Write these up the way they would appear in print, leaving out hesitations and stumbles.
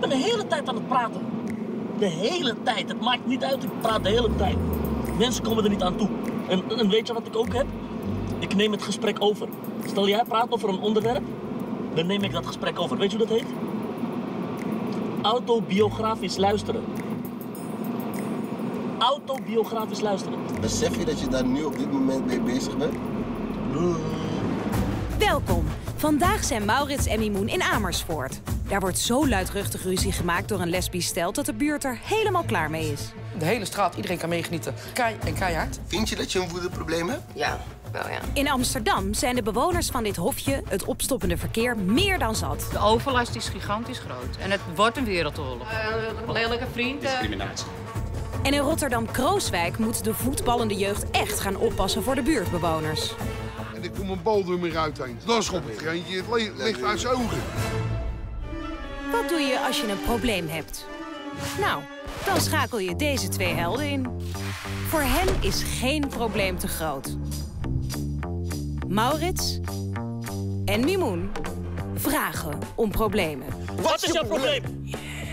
de hele tijd aan het praten. De hele tijd. Het maakt niet uit, ik praat de hele tijd. Mensen komen er niet aan toe. En weet je wat ik ook heb? Ik neem het gesprek over. Stel jij praat over een onderwerp, dan neem ik dat gesprek over. Weet je hoe dat heet? Autobiografisch luisteren. Autobiografisch luisteren. Besef je dat je daar nu op dit moment mee bezig bent? Welkom. Vandaag zijn Maurits en Mimoen in Amersfoort. Daar wordt zo luidruchtig ruzie gemaakt door een lesbisch stel dat de buurt er helemaal klaar mee is. De hele straat, iedereen kan meegenieten. Kei en keihard. Vind je dat je een woedeprobleem hebt? Ja, wel ja. In Amsterdam zijn de bewoners van dit hofje het opstoppende verkeer meer dan zat. De overlast is gigantisch groot. En het wordt een wereldoorlog. Lelijke vriend. Discriminatie. En in Rotterdam-Krooswijk moet de voetballende jeugd echt gaan oppassen voor de buurtbewoners. En ik kom een bal door mijn ruit heen. Dan schopt het er eentje, het ligt uit zijn ogen. Wat doe je als je een probleem hebt? Nou, dan schakel je deze twee helden in. Voor hen is geen probleem te groot. Maurits en Mimoen vragen om problemen. Wat is jouw probleem?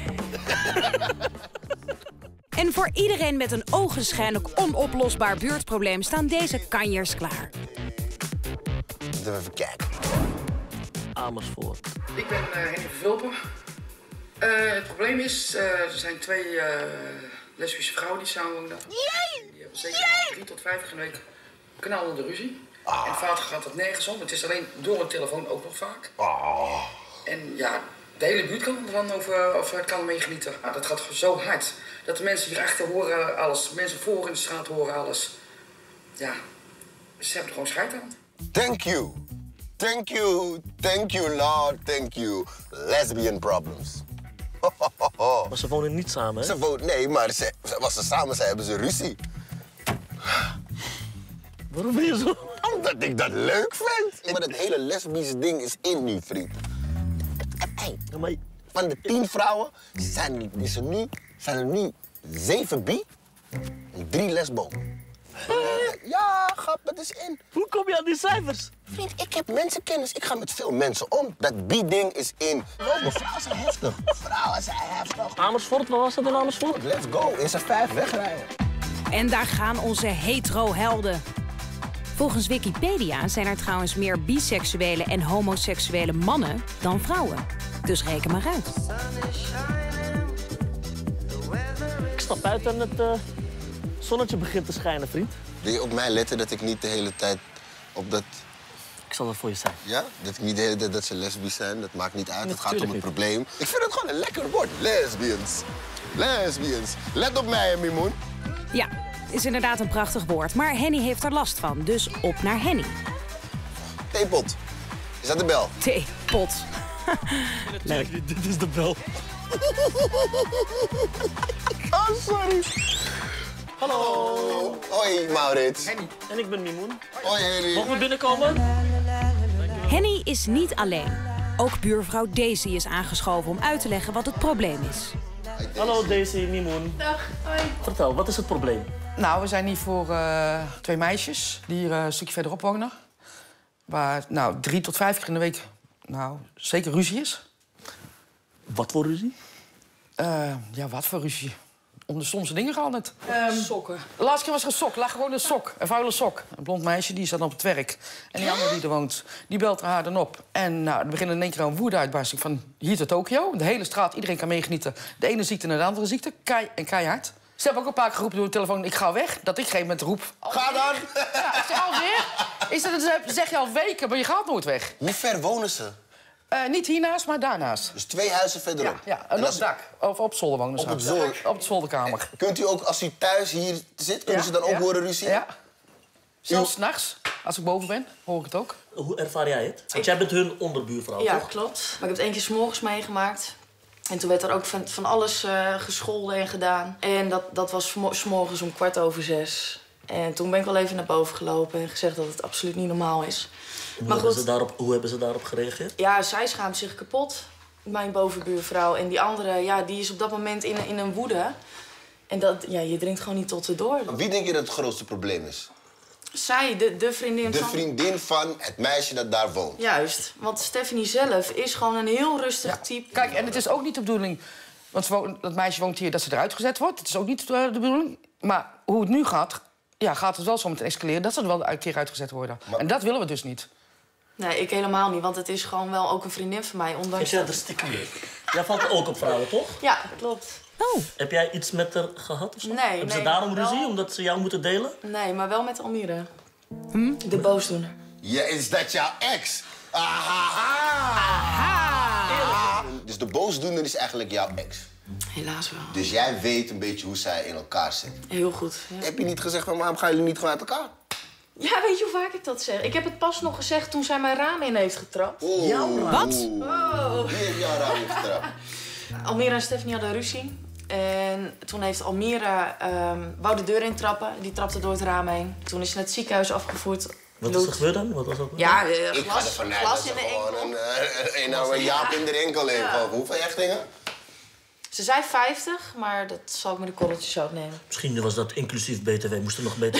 En voor iedereen met een ogenschijnlijk onoplosbaar buurtprobleem staan deze kanjers klaar. Even kijken. Amersfoort. Ik ben Henny Vervulpen. Het probleem is, er zijn twee lesbische vrouwen die samenwonen. Die hebben zeker 3 tot 5 keer in de week knallende ruzie. En vaak gaat het nergens om. Het is alleen door een telefoon ook nog vaak. En ja, de hele buurt kan er dan over kan mee genieten. Maar dat gaat zo hard dat de mensen hierachter horen alles. Mensen voor in de straat horen alles. Ja, ze hebben er gewoon scheid aan. Thank you. Thank you. Thank you, Lord. Thank you. Lesbian problems. Maar ze wonen niet samen, hè? Nee, maar als ze samen zijn, hebben ze ruzie. Waarom ben je zo? Omdat ik dat leuk vind. Maar dat hele lesbische ding is in nu, vriend. Hey, Ja, maar... van de 10 vrouwen zijn er nu 7 bi en 3 lesbo. Ja, grap, het is in. Hoe kom je aan die cijfers? Vriend, ik heb mensenkennis. Ik ga met veel mensen om. Dat bi-ding is in. Oh, vrouwen zijn heftig. Vrouwen zijn heftig. Amersfoort, waar was dat in Amersfoort? Let's go. Is er 5 wegrijden. En daar gaan onze hetero-helden. Volgens Wikipedia zijn er trouwens meer biseksuele en homoseksuele mannen dan vrouwen. Dus reken maar uit. Ik stap uit en het zonnetje begint te schijnen, vriend. Wil je op mij letten dat ik niet de hele tijd op dat... Ik zal dat voor je zijn. Ja? Dat ik niet de hele tijd dat ze lesbisch zijn. Dat maakt niet uit. Het gaat om Natuurlijk het niet. probleem. Ik vind het gewoon een lekker woord. Lesbians. Lesbians. Let op mij, Mimoen. Ja, is inderdaad een prachtig woord. Maar Henny heeft er last van, dus op naar Henny. Theepot. Is dat de bel? Theepot. Nee, dit is de bel. Oh, sorry. Hallo. Hoi, Maurits. En ik ben Mimoen. Hoi, Henry. Mogen we binnenkomen? Henny is niet alleen. Ook buurvrouw Daisy is aangeschoven om uit te leggen wat het probleem is. Hallo Daisy, Mimoen. Dag, hoi. Vertel, wat is het probleem? Nou, we zijn hier voor 2 meisjes die hier een stukje verderop wonen. Waar 3 tot 5 keer in de week zeker ruzie is. Wat voor ruzie? Ja, wat voor ruzie? Om de stomste dingen gaat het. Sokken. De laatste keer was er een sok. Lag gewoon een sok. Een vuile sok. Een blond meisje, die staat op het werk. En die andere die er woont, die belt haar dan op. En er begint in één keer een woedeuitbarsting van hier tot Tokio. De hele straat, iedereen kan meegenieten. De ene ziekte naar de andere ziekte. Keihard. Ze hebben ook een paar keer geroepen door de telefoon, ik ga weg. Dat ik op een gegeven moment roep... Ga dan. Ja, ik zeg alweer. Dat zeg je al weken, maar je gaat nooit weg. Hoe ver wonen ze? Niet hiernaast, maar daarnaast. Dus 2 huizen verderop. Ja, en op het dak. Of op zolder wonen ze. Op het zolder? Op de zolderkamer. Kunt u ook, als u thuis hier zit, kunnen ze dan ook horen ruzie? Ja. Zelfs 's nachts, als ik boven ben, hoor ik het ook. Hoe ervaar jij het? Want jij bent hun onderbuurvrouw, Ja, toch? klopt. Maar ik heb het 1 keer 's morgens meegemaakt. En toen werd er ook van alles gescholden en gedaan. En dat was 's morgens om 5:15. En toen ben ik wel even naar boven gelopen en gezegd dat het absoluut niet normaal is. Hoe Maar hebben ze daarop gereageerd? Ja, zij schaamt zich kapot, mijn bovenbuurvrouw. En die andere, ja, die is op dat moment in een woede. En je dringt gewoon niet tot erdoor. Wie denk je dat het grootste probleem is? Zij, de vriendin De van... vriendin van het meisje dat daar woont. Juist, want Stephanie zelf is gewoon een heel rustig type. Kijk, en het is ook niet de bedoeling Want dat meisje woont hier, dat ze eruit gezet wordt. Dat is ook niet de bedoeling. Maar hoe het nu gaat, gaat het wel zo meteen escaleren... dat ze er wel een keer uitgezet worden. Maar... En dat willen we dus niet. Nee, ik helemaal niet, want het is gewoon wel ook een vriendin van mij. Ondanks Is jij de stikker? Jij valt ook op vrouwen, toch? Ja, klopt. Oh. Heb jij iets met haar gehad of zo? Nee. Hebben ze daarom ruzie, omdat ze jou moeten delen? Nee, maar wel met Almira. De boosdoener. Ja, is dat jouw ex? Aha! Dus de boosdoener is eigenlijk jouw ex? Helaas wel. Dus jij weet een beetje hoe zij in elkaar zit? Heel goed. Ja. Heb je niet gezegd, waarom gaan jullie niet gewoon uit elkaar? Ja, weet je hoe vaak ik dat zeg? Ik heb het pas nog gezegd toen zij mijn raam in heeft getrapt. Wat? Wie heeft jouw raam in getrapt? Almira en Stephanie hadden ruzie. En toen heeft Almira wou de deur intrappen. Die trapte door het raam heen. Toen is ze naar het ziekenhuis afgevoerd. Wat is er gebeurd dan? Wat was dat? Ja, Ik ga ervan uit dat ze gewoon een oude Jaap in de enkel heeft. Ja. Hoeveel hechtingen? Ze zei 50, maar dat zal ik met de korreltjes ook nemen. Misschien was dat inclusief BTW. Moest er nog BTW.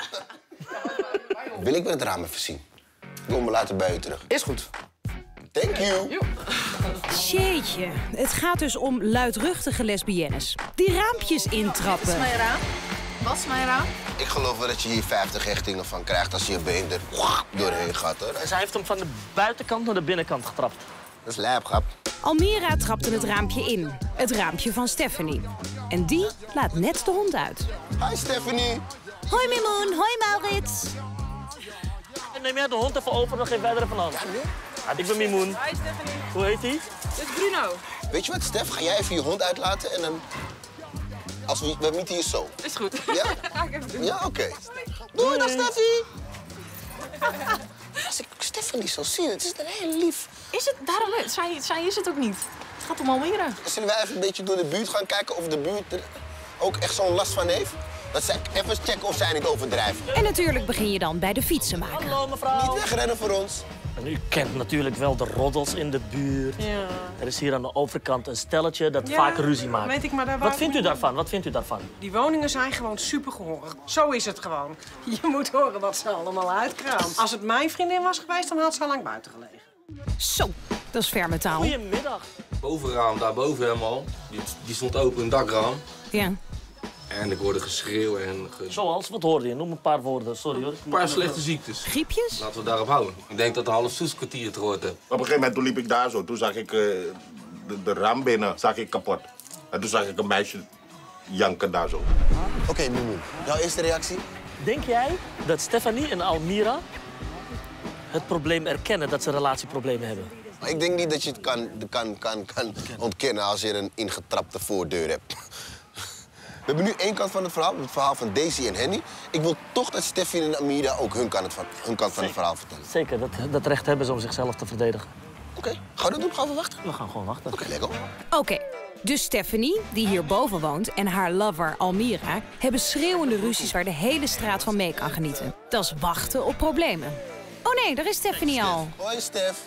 Wil ik het raam even zien? Ik wil me later bij u terug. Is goed. Thank you. Jeetje, het gaat dus om luidruchtige lesbiennes. Die raampjes intrappen. Wat is mijn raam? Wat is mijn raam? Ik geloof wel dat je hier 50 hechtingen van krijgt als je je been er doorheen gaat, hoor. Zij heeft hem van de buitenkant naar de binnenkant getrapt. Dat is lijpgrap. Almira trapte het raampje in. Het raampje van Stephanie. En die laat net de hond uit. Hi, Stephanie. Hoi Mimoen, hoi Maurits. En neem jij de hond even over, dan geef wij er even aan. Ja, nu? Ik ben Mimoen. Hi Stephanie. Hoe heet hij? Dit is Bruno. Weet je wat, Stef? Ga jij even je hond uitlaten en dan... Als we meeten hier zo. Is goed. Ja? Ga ik even doen. Ja, oké. Doei, dag Steffi. Als ik Stephanie zo zie, het is een heel lief. Is het? Daarom, zij is het ook niet. Het gaat om Almira. Zullen wij even een beetje door de buurt gaan kijken of de buurt er ook echt zo'n last van heeft? Dat zij even checken of zij niet overdrijven. En natuurlijk begin je dan bij de fietsenmaker. Hallo mevrouw. Niet wegrennen voor ons. En u kent natuurlijk wel de roddels in de buurt. Ja. Er is hier aan de overkant een stelletje dat Ja, vaak ruzie maakt. weet ik, maar daar Wat wou vindt ik u niet daarvan? Wat vindt u daarvan? Die woningen zijn gewoon supergehoorig. Zo is het gewoon. Je moet horen wat ze allemaal uitkraamt. Als het mijn vriendin was geweest, dan had ze al lang buiten gelegen. Zo, dat is ferme taal. Goedemiddag. Bovenraam, daarboven helemaal. Die stond open, een dakraam. Ja. En ik hoorde geschreeuw en... Zoals, wat hoorde je? Noem een paar woorden, sorry hoor. Een paar slechte ziektes. Griepjes? Laten we daarop houden. Ik denk dat een half Soeskwartier het gehoord heb. Op een gegeven moment toen liep ik daar zo. Toen zag ik de raam binnen zag ik kapot. En toen zag ik een meisje janken daar zo. Oké, Mimoen. Jouw eerste reactie? Denk jij dat Stephanie en Almira het probleem erkennen dat ze relatieproblemen hebben? Maar ik denk niet dat je het kan ontkennen als je een ingetrapte voordeur hebt. We hebben nu één kant van het verhaal van Daisy en Henny. Ik wil toch dat Steffi en Amira ook hun kant van het verhaal vertellen. Zeker, dat recht hebben ze om zichzelf te verdedigen. Oké, gaan we dat doen? Gaan we wachten? We gaan gewoon wachten. Oké, lekker. Oké, dus Stephanie, die hierboven woont, en haar lover Almira hebben schreeuwende ruzies waar de hele straat van mee kan genieten. Dat is wachten op problemen. Oh nee, daar is Stephanie al. Hoi, Stef.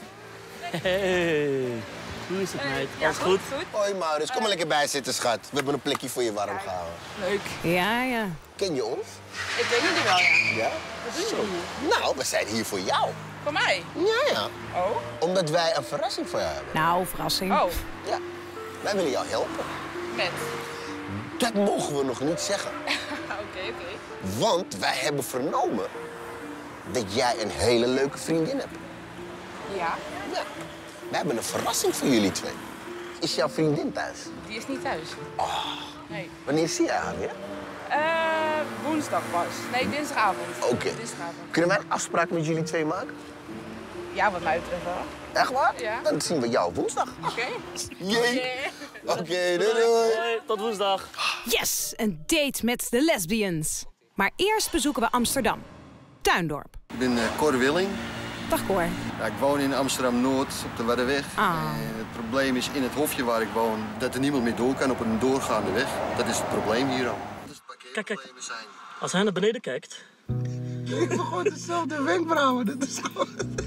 Hey, hoe is het, meid? Alles goed? Hoi, Maurits. Kom maar lekker bij zitten, schat. We hebben een plekje voor je warm gehouden. Leuk. Ja, ja. Ken je ons? Ik denk het wel, ja. Ja? Wat doen jullie? Nou, we zijn hier voor jou. Voor mij? Ja. Oh? Omdat wij een verrassing voor jou hebben. Nou, verrassing. Oh, Ja. Wij willen jou helpen. met. Dat mogen we nog niet zeggen. Oké. Want wij hebben vernomen dat jij een hele leuke vriendin hebt. Ja, Ja. Wij hebben een verrassing voor jullie twee. Is jouw vriendin thuis? die is niet thuis. Nee. Wanneer zie je haar weer? Woensdag pas. Nee, dinsdagavond. Oké. Dinsdagavond. Kunnen wij een afspraak met jullie twee maken? Ja, wat mij betreft wel. Echt waar? Ja. Dan zien we jou woensdag. Oké. Jee. Oké, doei doei. Hoi, tot woensdag. Yes, een date met de lesbians. Maar eerst bezoeken we Amsterdam. Tuindorp. Ik ben Cor Willing. Dag Cor. Ja, ik woon in Amsterdam-Noord op de Waddenweg. Ah. En het probleem is in het hofje waar ik woon dat er niemand meer door kan op een doorgaande weg. Dat is het probleem hier al. Kijk. Als hij naar beneden kijkt... Ik heb gewoon dezelfde wenkbrauwen. Dat is gewoon...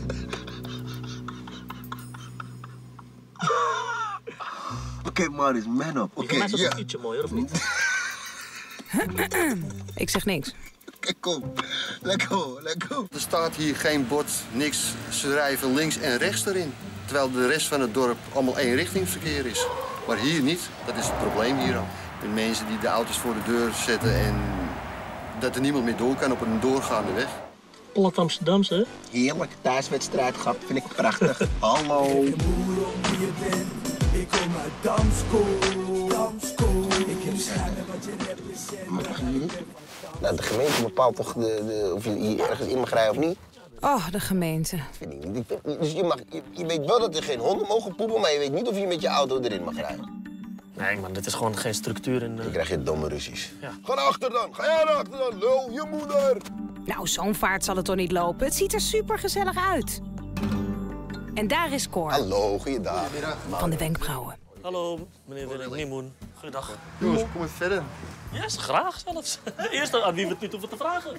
Oké, Maurice, man up. Voor mij is dat een ietsje mooier, of niet? Ik zeg niks. Oké, kom. Let's go. Er staat hier geen bord, niks. Ze rijden links en rechts erin. Terwijl de rest van het dorp allemaal eenrichtingsverkeer is. Maar hier niet. Dat is het probleem hier al. De mensen die de auto's voor de deur zetten en dat er niemand meer door kan op een doorgaande weg. Plat Amsterdamse, hè? Heerlijk, thuiswedstrijd gehad, vind ik prachtig. Hallo. Ik kom uit Damsko. Ik heb schijnen wat je net bezet. Nou, de gemeente bepaalt toch of je hier ergens in mag rijden of niet? Oh, de gemeente. Vind ik niet. Dus je weet wel dat er geen honden mogen poepen, maar je weet niet of je met je auto erin mag rijden. Nee, man, dit is gewoon geen structuur in... Dan krijg je domme ruzies. Ja. Ga naar achter dan! Ga jij naar achter dan! Lul, je moeder! Nou, zo'n vaart zal het toch niet lopen? Het ziet er super gezellig uit. En daar is Cor. Hallo, goeiedag. Van de wenkbrauwen. Hallo, meneer Willem Mimoen. Goeiedag. Jongens, kom even verder. Ja, is graag zelfs. Eerst aan wie we het niet hoeven te vragen.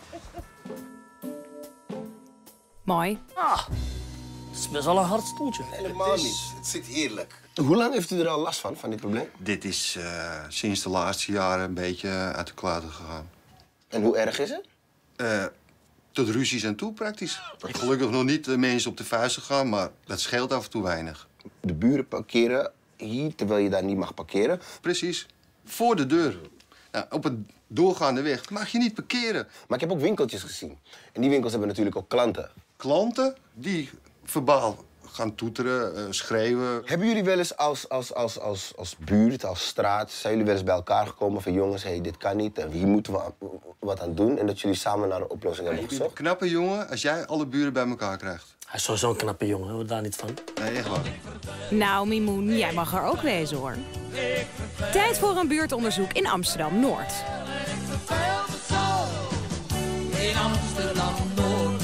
Mooi. Ah, het is best wel een hard stoeltje. Helemaal niet. Het zit heerlijk. Hoe lang heeft u er al last van dit probleem? Dit is sinds de laatste jaren een beetje uit de klauwen gegaan. En hoe erg is het? Tot ruzies aan toe, praktisch. Gelukkig nog niet de mensen op de vuist gegaan, maar dat scheelt af en toe weinig. De buren parkeren hier, terwijl je daar niet mag parkeren. Precies. Voor de deur. Nou, op een doorgaande weg mag je niet parkeren. Maar ik heb ook winkeltjes gezien. En die winkels hebben natuurlijk ook klanten. Klanten die verbaal gaan toeteren, schreeuwen. Hebben jullie wel eens als buurt, als straat, zijn jullie wel eens bij elkaar gekomen van jongens, hey, dit kan niet en hier moeten we wat aan doen en dat jullie samen naar een oplossing hebben gezocht? Knappe jongen als jij alle buren bij elkaar krijgt. Hij is sowieso een knappe jongen, hoor daar niet van. Nee, echt waar. Nou, Mimoen, jij mag er ook wezen, hoor. Tijd voor een buurtonderzoek in Amsterdam-Noord. In Amsterdam-Noord.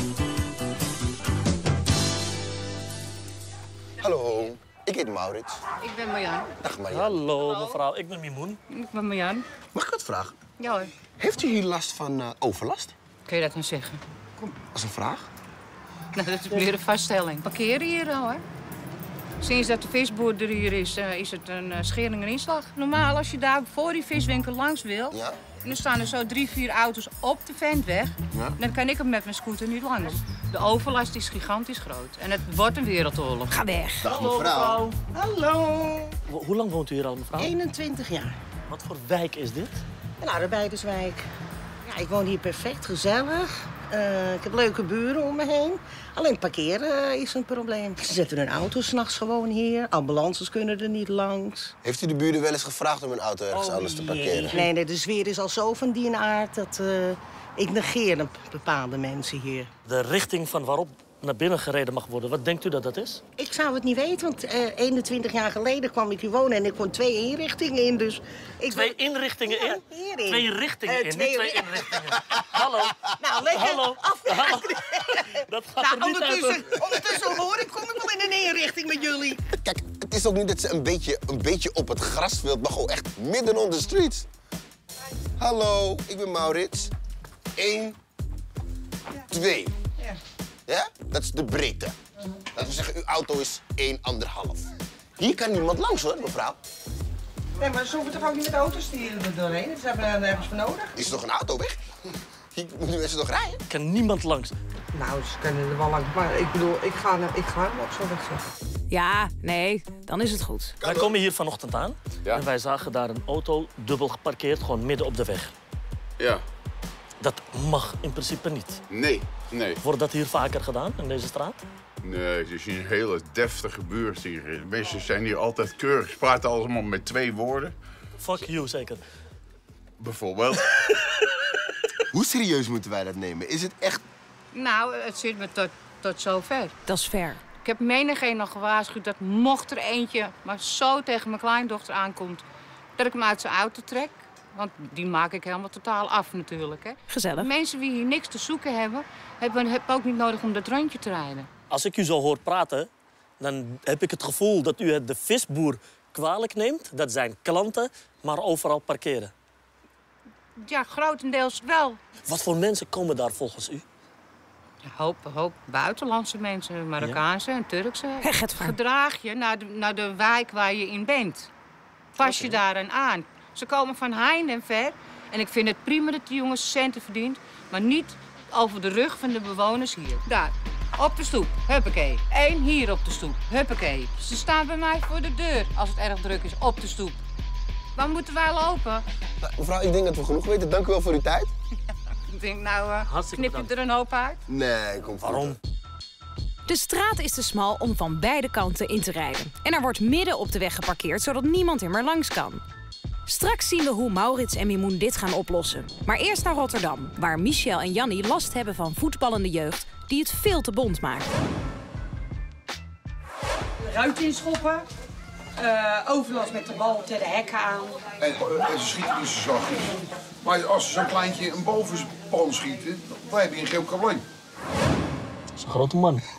Hallo, ik heet Maurits. Ik ben Marjan. Dag Marjan. Hallo mevrouw, ik ben Mimoen. Ik ben Marjan. Mag ik wat vragen? Ja hoor. Heeft u hier last van overlast? Kun je dat nou zeggen? Als een vraag? Nou, dat is meer een vaststelling. Parkeren hier al, hè? Sinds dat de visboer er hier is het een schering en inslag. Normaal, als je daar voor die viswinkel langs wil... Ja. En dan staan er zo 3-4 auto's op de ventweg. Ja. Dan kan ik er met mijn scooter niet langs. De overlast is gigantisch groot. En het wordt een wereldoorlog. Ga weg. Dag mevrouw. Hallo. Hoe lang woont u hier al, mevrouw? 21 jaar. Wat voor wijk is dit? Een arbeiderswijk. Ja, ik woon hier perfect, gezellig. Ik heb leuke buren om me heen. Alleen parkeren is een probleem. Ze zetten hun auto 's nachts gewoon hier. Ambulances kunnen er niet langs. Heeft u de buren wel eens gevraagd om een auto ergens anders te parkeren? Nee, de sfeer is al zo van die aard dat ik negeer bepaalde mensen hier. De richting van waarop naar binnen gereden mag worden, wat denkt u dat dat is? Ik zou het niet weten, want 21 jaar geleden kwam ik hier wonen en ik kon 2 inrichtingen in. Dus ik 2 inrichtingen in? Hierin. 2 richtingen in, niet 2 inrichtingen. Hallo. Nou, lekker. Hallo. Hallo. Dat gaat er niet uit. Ondertussen hoor ik, kom ik wel in een inrichting met jullie. Kijk, het is ook niet dat ze een beetje op het grasveld, maar gewoon echt midden on the streets. Hallo, ik ben Maurits. 1, 2. Ja. Ja? Dat is de breedte. Laten we zeggen, uw auto is 1,5. Hier kan niemand langs hoor, mevrouw. Nee, maar ze hoeven toch ook niet met auto's die er doorheen? Ze hebben er nergens voor nodig. Is er nog een auto weg? Hier moeten mensen nog rijden? Kan niemand langs. Nou, ze kunnen er wel langs, maar ik bedoel, ik ga hem ook zo wegzetten. Ja, nee, dan is het goed. Wij komen hier vanochtend aan en wij zagen daar een auto dubbel geparkeerd, gewoon midden op de weg. Ja. Dat mag in principe niet. Nee. Wordt dat hier vaker gedaan, in deze straat? Nee, het is een hele deftige buurt hier. De mensen zijn hier altijd keurig. Ze praten allemaal met 2 woorden. Fuck you, zeker. Bijvoorbeeld. Hoe serieus moeten wij dat nemen? Is het echt... Nou, het zit me tot zover. Dat is fair. Ik heb menigeen nog gewaarschuwd dat mocht er eentje maar zo tegen mijn kleindochter aankomt... dat ik hem uit zijn auto trek. Want die maak ik helemaal totaal af natuurlijk. Hè. Gezellig. Mensen die hier niks te zoeken hebben ook niet nodig om dat rondje te rijden. Als ik u zo hoor praten, dan heb ik het gevoel dat u het de visboer kwalijk neemt. Dat zijn klanten maar overal parkeren. Ja, grotendeels wel. Wat voor mensen komen daar volgens u? Een hoop buitenlandse mensen, Marokkaanse en Turkse. Gedraag je naar de wijk waar je in bent. Pas je daaraan aan. Ze komen van heinde en ver. En ik vind het prima dat die jongens centen verdient. Maar niet over de rug van de bewoners hier. Daar. Op de stoep, huppakee. 1 hier op de stoep, huppakee. Ze staan bij mij voor de deur als het erg druk is, op de stoep. Waar moeten wij lopen? Nou, mevrouw, ik denk dat we genoeg weten. Dank u wel voor uw tijd. Ik denk, nou, knip je er een hoop uit? Nee, komt goed. Waarom? De straat is te smal om van beide kanten in te rijden. En er wordt midden op de weg geparkeerd, zodat niemand er meer langs kan. Straks zien we hoe Maurits en Mimoen dit gaan oplossen. Maar eerst naar Rotterdam, waar Michel en Jannie last hebben van voetballende jeugd die het veel te bont maakt. Ruit inschoppen, overlast met de bal tegen de hekken aan. En ze schieten dus zo zachtjes. Maar als ze zo'n kleintje een bal voor zijn pan schieten, dan heb je een groot probleem. Dat is een grote man. Ik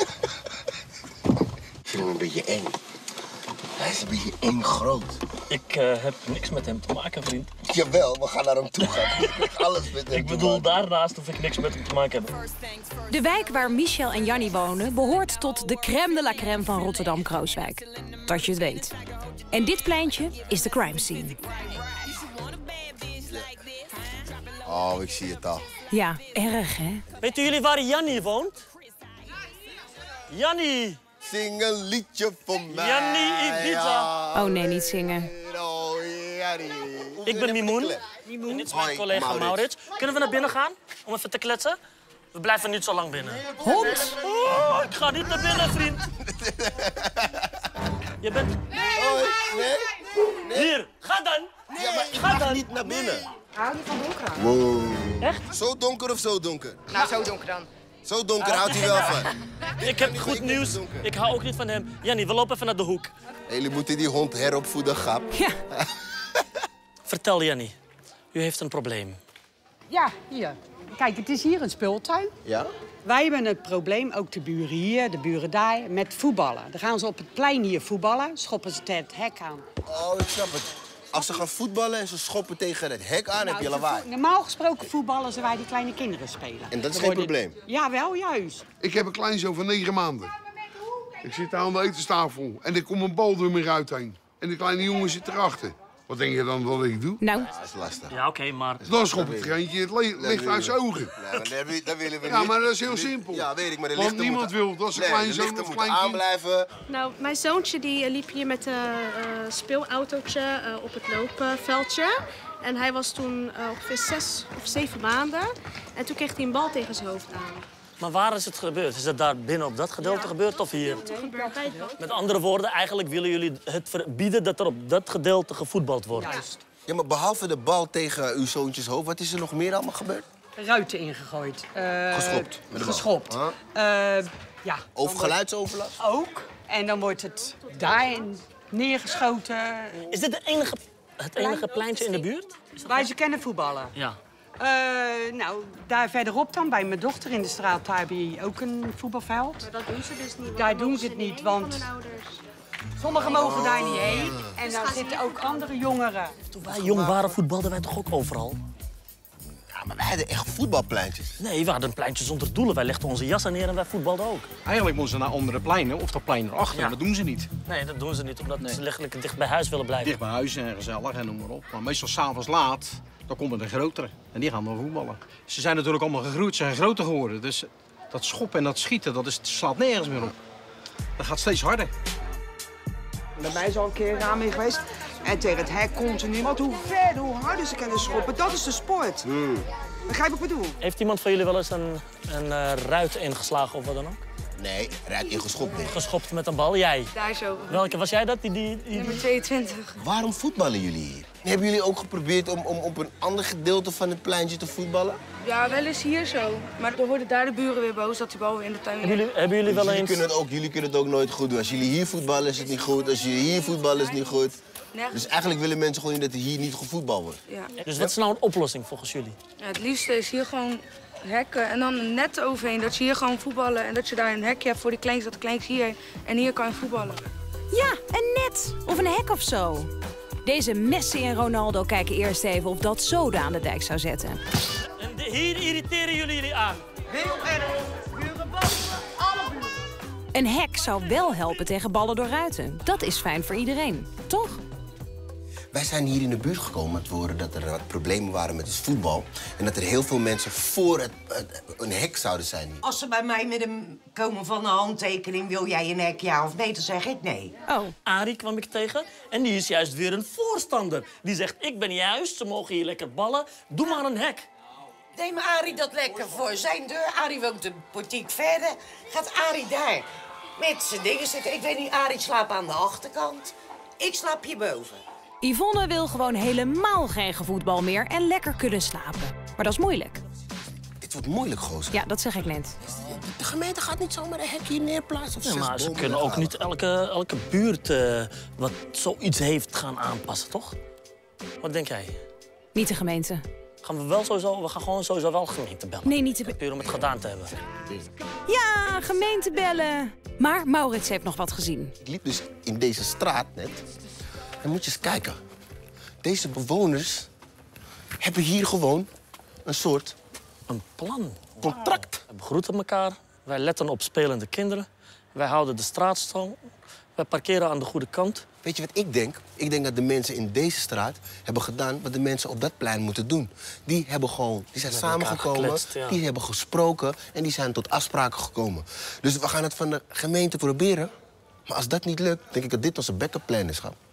vind hem een beetje eng. Hij is een beetje eng groot. Ik heb niks met hem te maken, vriend. Jawel, we gaan naar hem toe gaan. Ik heb alles met hem Ik bedoel, daarnaast hoef ik niks met hem te maken hebben. De wijk waar Michel en Jannie wonen behoort tot de crème de la crème van Rotterdam-Krooswijk. Dat je het weet. En dit pleintje is de crime scene. Oh, ik zie het al. Ja, erg hè? Weten jullie waar Jannie woont? Jannie! Zing een liedje voor mij. Jannie Ibiza. Oh nee, niet zingen. Ik ben Mimoen. En dit is mijn collega Maurits. Kunnen we naar binnen gaan om even te kletsen? We blijven niet zo lang binnen. Hond? Oh, ik ga niet naar binnen, vriend. Je bent... Nee. Hier, ga dan. Ja, maar ik ga niet naar binnen. Hou je van donker aan? Wow. Echt? Zo donker of zo donker? Nou, zo donker dan. Zo donker houdt hij wel van. Ik heb goed nieuws. Ik hou ook niet van hem. Jannie, we lopen even naar de hoek. Jullie moeten die hond heropvoeden, grap. Ja. Vertel, Jannie. U heeft een probleem. Ja, hier. Kijk, het is hier een speeltuin. Ja? Wij hebben het probleem, ook de buren hier, de buren daar, met voetballen. Dan gaan ze op het plein hier voetballen, schoppen ze tegen het hek aan. Oh, ik snap het. Als ze gaan voetballen en ze schoppen tegen het hek aan, heb je lawaai. Normaal gesproken voetballen ze waar die kleine kinderen spelen. En dat is geen probleem? Ja, wel, juist. Ik heb een kleinzoon van 9 maanden. Ik zit daar aan de etenstafel en er komt een bal door mijn ruit heen. En de kleine jongen zit erachter. Wat denk je dan dat ik doe? Nou. Dat is lastig. Ja, oké, maar... Dan schop ik er eentje, het ligt uit zijn ogen. Nee, dat willen we niet. Ja, maar dat is heel simpel. Ja, weet ik, maar de Want lichten niemand moeten... wil dat zijn Nee, de kleinzoon lichten of moeten kleinkind... aanblijven. Nou, mijn zoontje die liep hier met een speelautootje op het loopveldje. En hij was toen ongeveer 6 of 7 maanden. En toen kreeg hij een bal tegen zijn hoofd aan. Maar waar is het gebeurd? Is dat daar binnen op dat gedeelte gebeurd of hier? Het gebeurt bij het bal. Met andere woorden, eigenlijk willen jullie het verbieden dat er op dat gedeelte gevoetbald wordt. Juist. Ja, maar behalve de bal tegen uw zoontjes hoofd, wat is er nog meer allemaal gebeurd? Ruiten ingegooid. Geschopt met de bal. Geschopt. Huh? Ja. Of geluidsoverlast? Ook. En dan wordt het daarin neergeschoten. Is dit het enige pleintje in de buurt? Waar ze kennen voetballen. Ja. Nou, daar verderop dan, bij mijn dochter in de straat, daar heb je ook een voetbalveld. Maar dat doen ze dus niet. Daar doen ze het niet, want sommigen mogen daar niet heen. En daar zitten ook andere jongeren. Toen wij jong waren, voetbalden wij toch ook overal? Ja, maar wij hadden echt voetbalpleintjes. Nee, we hadden een pleintje zonder doelen. Wij legden onze jassen neer en wij voetbalden ook. Eigenlijk moeten ze naar andere pleinen of dat plein erachter. Ja. Dat doen ze niet. Nee, dat doen ze niet, omdat ze letterlijk dicht bij huis willen blijven. Dicht bij huis en gezellig en noem maar op. Maar meestal s'avonds laat, dan komt er een grotere. En die gaan dan voetballen. Ze zijn natuurlijk allemaal gegroeid, zijn groter geworden. Dus dat schoppen en dat schieten, dat slaat nergens meer op. Dat gaat steeds harder. Bij mij is al een keer een raam in geweest. En tegen het hek continu. Want hoe verder, hoe harder ze kunnen schoppen, dat is de sport. Begrijp wat ik bedoel? Heeft iemand van jullie wel eens een ruit ingeslagen of wat dan ook? Nee, ruit ingeschopt. Geschopt met een bal? Jij? Daar zo. Welke was jij dat? Nummer 22. Waarom voetballen jullie hier? Hebben jullie ook geprobeerd om op een ander gedeelte van het pleintje te voetballen? Ja, wel eens hier zo. Maar dan worden daar de buren weer boos dat die bal weer in de tuin ligt. Hebben jullie wel Dus eens... jullie kunnen het ook nooit goed doen. Als jullie hier voetballen is het niet goed. Als jullie hier voetballen is het niet goed. Nergens. Dus eigenlijk willen mensen gewoon niet dat er hier niet gevoetbal wordt. Ja. Dus wat is nou een oplossing volgens jullie? Ja, het liefste is hier gewoon hekken en dan een net overheen. Dat je hier gewoon voetballen en dat je daar een hekje hebt voor die kleintjes, dat de kleintjes hier en hier kan je voetballen. Ja, een net. Of een hek of zo. Deze Messi en Ronaldo kijken eerst even of dat zoden aan de dijk zou zetten. En hier irriteren jullie aan. Heel erg. Buren boven, alle buren. Een hek zou wel helpen tegen ballen door ruiten. Dat is fijn voor iedereen, toch? Wij zijn hier in de buurt gekomen te horen dat er wat problemen waren met het voetbal. En dat er heel veel mensen voor een hek zouden zijn hier. Als ze bij mij met hem komen van een handtekening, wil jij een hek, ja of nee? Dan zeg ik nee. Oh, Arie kwam ik tegen en die is juist weer een voorstander. Die zegt, ik ben juist, ze mogen hier lekker ballen, doe maar een hek. Neem Arie dat lekker voor zijn deur. Arie woont een portiek verder. Gaat Arie daar met zijn dingen zitten. Ik weet niet, Arie slaapt aan de achterkant. Ik slaap hierboven. Yvonne wil gewoon helemaal geen gevoetbal meer en lekker kunnen slapen. Maar dat is moeilijk. Dit wordt moeilijk, gozer. Ja, dat zeg ik net. De gemeente gaat niet zomaar een hek hier neerplaatsen. Of Ja, maar ze kunnen ook niet elke buurt wat zoiets heeft gaan aanpassen, toch? Wat denk jij? Niet de gemeente. We gaan gewoon sowieso wel gemeente bellen. Nee, niet de... Puur om het gedaan te hebben. Ja, gemeente bellen. Maar Maurits heeft nog wat gezien. Ik liep dus in deze straat net. En moet je eens kijken. Deze bewoners hebben hier gewoon een soort... Een plan. Contract. We begroeten elkaar. Wij letten op spelende kinderen. Wij houden de straat schoon. Wij parkeren aan de goede kant. Weet je wat ik denk? Ik denk dat de mensen in deze straat hebben gedaan wat de mensen op dat plein moeten doen. Die zijn samengekomen, gekletst, ja. Die hebben gesproken en die zijn tot afspraken gekomen. Dus we gaan het van de gemeente proberen. Maar als dat niet lukt, denk ik dat dit onze backup plan is, schat.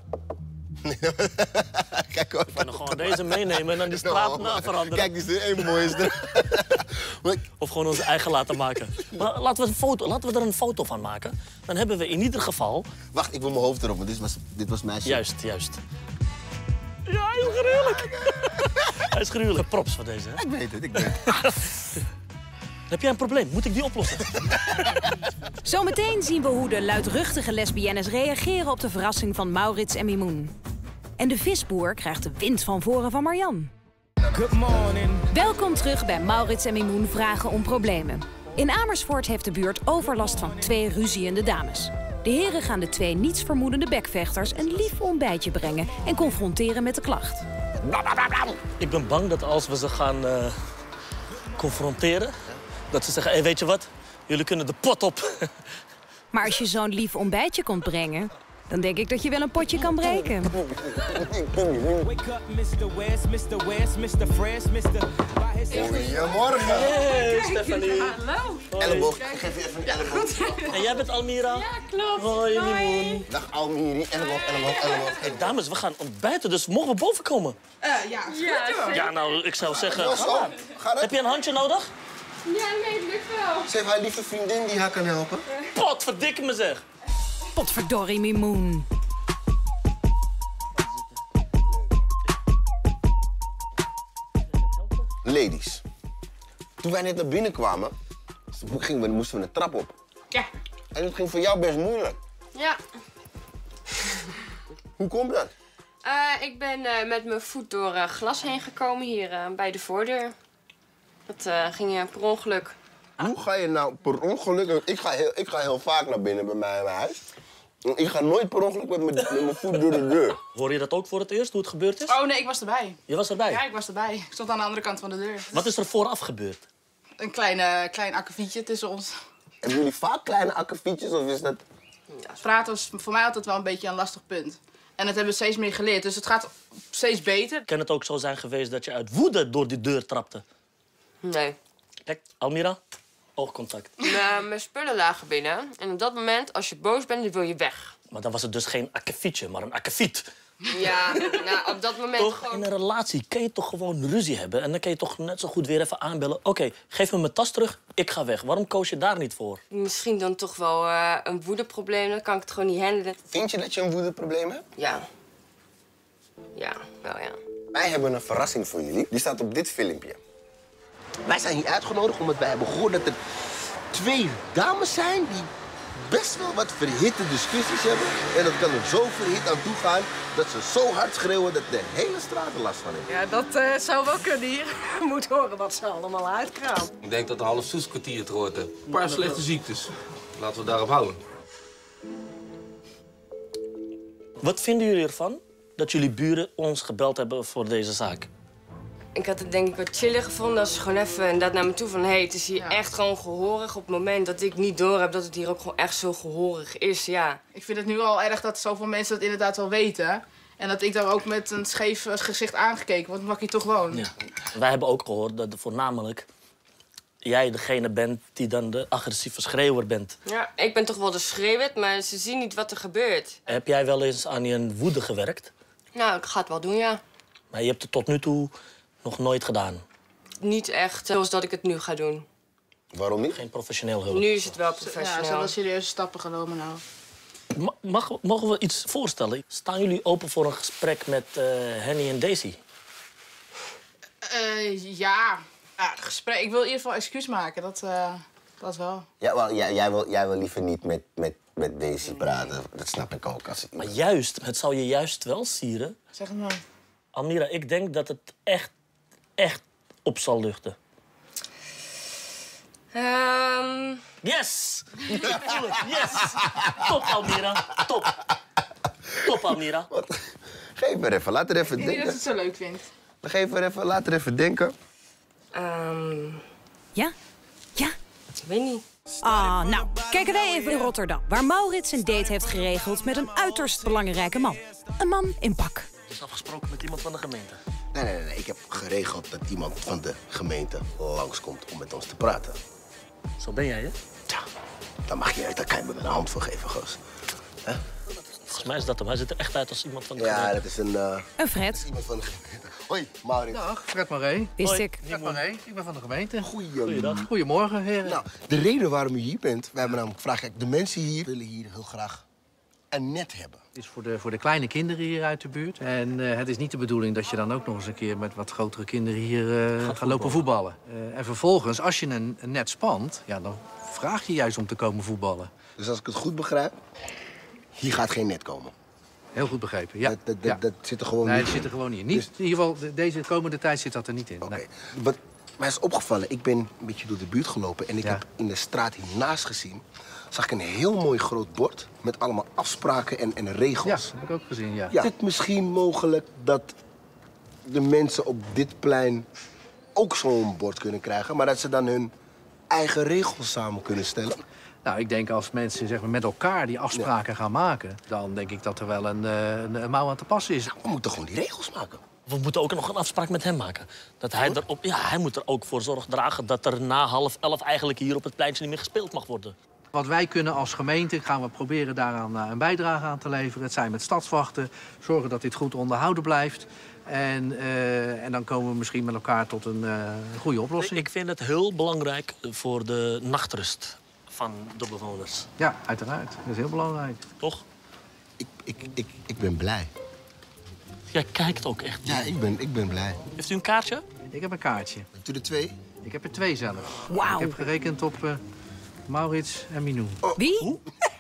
Kijk hoor. We kunnen gewoon deze meenemen en dan die straat veranderen. Kijk, die is er één mooiste. Of gewoon onze eigen laten maken. Maar laten we er een foto van maken. Dan hebben we in ieder geval... Wacht, ik wil mijn hoofd erop, want dit was mijn shit. Juist. Ja, heel gruwelijk. Hij is gruwelijk. Props voor deze, hè? Ik weet het. Heb jij een probleem? Moet ik die oplossen? Zometeen zien we hoe de luidruchtige lesbiennes reageren op de verrassing van Maurits en Mimoen. En de visboer krijgt de wind van voren van Marjan. Good morning. Welkom terug bij Maurits en Mimoen vragen om problemen. In Amersfoort heeft de buurt overlast van 2 ruziende dames. De heren gaan de 2 nietsvermoedende bekvechters een lief ontbijtje brengen en confronteren met de klacht. Ik ben bang dat als we ze gaan confronteren, dat ze zeggen, hey, weet je wat? Jullie kunnen de pot op. Maar als je zo'n lief ontbijtje komt brengen, dan denk ik dat je wel een potje kan breken. Wake up, Mr. West, Mr. West, Mr. Fresh, Mr. Goedemorgen. Hey, Stephanie. Hallo. Elleboog, ik geef je even een elleboog. En jij bent Almira? Ja, klopt. Hoi, Mimoen. Dag Almiri, elleboog. Hey, dames, we gaan ontbijten, dus mogen we boven komen? Ja, zeker. Ja, nou, ik zou zeggen, Los, ga maar. Heb je een handje nodig? Ja, nee, het lukt wel. Ze heeft haar lieve vriendin die haar kan helpen. Potverdikke me zeg. Potverdorie, Mimoen. Ladies, toen wij net naar binnen kwamen, moesten we een trap op. Ja. En het ging voor jou best moeilijk. Ja. Hoe komt dat? Ik ben met mijn voet door glas heen gekomen hier bij de voordeur. Dat ging per ongeluk. Hoe ga je nou per ongeluk... Ik ga heel vaak naar binnen bij mij in mijn huis. Ik ga nooit per ongeluk met mijn voet door de deur. Hoor je dat ook voor het eerst, hoe het gebeurd is? Oh nee, ik was erbij. Je was erbij? Ja, ik was erbij. Ik stond aan de andere kant van de deur. Wat is er vooraf gebeurd? Een klein akkefietje tussen ons. Hebben jullie vaak kleine akkefietjes of is dat... Ja, praten was voor mij altijd wel een beetje een lastig punt. En dat hebben we steeds meer geleerd, dus het gaat steeds beter. Kan het ook zo zijn geweest dat je uit woede door die deur trapte? Nee. Kijk, Almira, oogcontact. Mijn spullen lagen binnen. En op dat moment, als je boos bent, dan wil je weg. Maar dan was het dus geen akkefietje, maar een akkefiet. Ja, nou, op dat moment Toch, gewoon... in een relatie kan je toch gewoon ruzie hebben. En dan kan je toch net zo goed weer even aanbellen. Oké, geef me mijn tas terug, ik ga weg. Waarom koos je daar niet voor? Misschien dan toch wel een woedeprobleem. Dan kan ik het gewoon niet handelen. Vind je dat je een woedeprobleem hebt? Ja. Ja, wel ja. Wij hebben een verrassing voor jullie. Die staat op dit filmpje. Wij zijn hier uitgenodigd omdat wij hebben gehoord dat er 2 dames zijn die best wel wat verhitte discussies hebben. En dat kan er zo verhit aan toe gaan dat ze zo hard schreeuwen dat de hele straat er last van heeft. Ja, dat zou wel kunnen hier. Je moet horen wat ze allemaal uitkramen. Ik denk dat een half Soeskwartier het hoort. Een paar slechte ziektes. Laten we daarop houden. Wat vinden jullie ervan dat jullie buren ons gebeld hebben voor deze zaak? Ik had het denk ik wat chiller gevonden als ze gewoon even inderdaad naar me toe van... Hé, het is hier echt gewoon gehoorig op het moment dat ik niet door heb dat het hier ook gewoon echt zo gehoorig is, ja. Ik vind het nu al erg dat zoveel mensen dat inderdaad wel weten. En dat ik daar ook met een scheef gezicht aangekeken word, omdat ik hier toch woon. Ja. Wij hebben ook gehoord dat voornamelijk jij degene bent die dan de agressieve schreeuwer bent. Ja, ik ben toch wel de schreeuwer, maar ze zien niet wat er gebeurt. Heb jij wel eens aan je woede gewerkt? Nou, ik ga het wel doen, ja. Maar je hebt het tot nu toe nog nooit gedaan? Niet echt zoals dat ik het nu ga doen. Waarom niet? Geen professioneel hulp? Nu is het wel professioneel. Ja, ze hebben serieuze stappen genomen nou. Mogen we iets voorstellen? Staan jullie open voor een gesprek met Henny en Daisy? Ja, gesprek. Ik wil in ieder geval excuus maken, dat wel. Ja, wel, jij wil liever niet met Daisy praten. Dat snap ik ook. Maar juist, het zal je juist wel sieren. Zeg het maar. Almira, ik denk dat het echt op zal luchten. Yes! Natuurlijk, yes! Top, Almira. Top, Almira. Geef me even, laat er even Ik denken. denk dat ze het zo leuk vindt. Geef me even, laat er even denken. Ja? Ik weet niet. Nou, kijken wij even in Rotterdam, waar Maurits een date heeft geregeld met een uiterst belangrijke man. Een man in pak. Het is afgesproken met iemand van de gemeente. Nee. Ik heb geregeld dat iemand van de gemeente langskomt om met ons te praten. Zo ben jij, hè? Tja, daar kan je me een hand voor geven, goos. Huh? Volgens mij is dat hem. Hij ziet er echt uit als iemand van de Ja, gemeente. dat is een... Een Fred. Iemand van de gemeente. Hoi, Maurits. Dag, Fred Maré. Wist ik. Fred Maré, ik ben van de gemeente. Goeiedag. Goedemorgen, heren. Nou, de reden waarom u hier bent, wij hebben namelijk gevraagd... Kijk, de mensen hier willen hier heel graag een net hebben. Het is voor de kleine kinderen hier uit de buurt. En het is niet de bedoeling dat je dan ook nog eens een keer met wat grotere kinderen hier gaat lopen voetballen. En vervolgens, als je een net spant, ja, dan vraag je juist om te komen voetballen. Dus als ik het goed begrijp, hier gaat geen net komen. Heel goed begrepen, ja. Dat zit er gewoon niet in. niet dat zit er gewoon niet in. Niet, in ieder geval, deze komende tijd zit dat er niet in. Oké. Nee. Wat mij is opgevallen, ik ben een beetje door de buurt gelopen... en ik heb in de straat hiernaast gezien... zag ik een heel mooi groot bord met allemaal afspraken en regels. Ja, dat heb ik ook gezien, ja. Is het misschien mogelijk dat de mensen op dit plein ook zo'n bord kunnen krijgen... maar dat ze dan hun eigen regels samen kunnen stellen? Nou, ik denk als mensen zeg maar, met elkaar die afspraken gaan maken... dan denk ik dat er wel een mouw aan te passen is. We moeten gewoon die regels maken. We moeten ook nog een afspraak met hem maken. Dat hij moet er ook voor zorg dragen dat er na 10:30 eigenlijk hier op het pleintje niet meer gespeeld mag worden. Wat wij kunnen als gemeente, gaan we proberen daaraan een bijdrage aan te leveren. Het zijn met stadswachten, zorgen dat dit goed onderhouden blijft. En dan komen we misschien met elkaar tot een goede oplossing. Ik vind het heel belangrijk voor de nachtrust van de bewoners. Ja, uiteraard. Dat is heel belangrijk. Toch? Ik ben blij. Jij kijkt ook echt. Ja, ik ben blij. Heeft u een kaartje? Ik heb een kaartje. Hebt u er 2? Ik heb er 2 zelf. Wauw. Ik heb gerekend op Maurits en Minoen. Wie?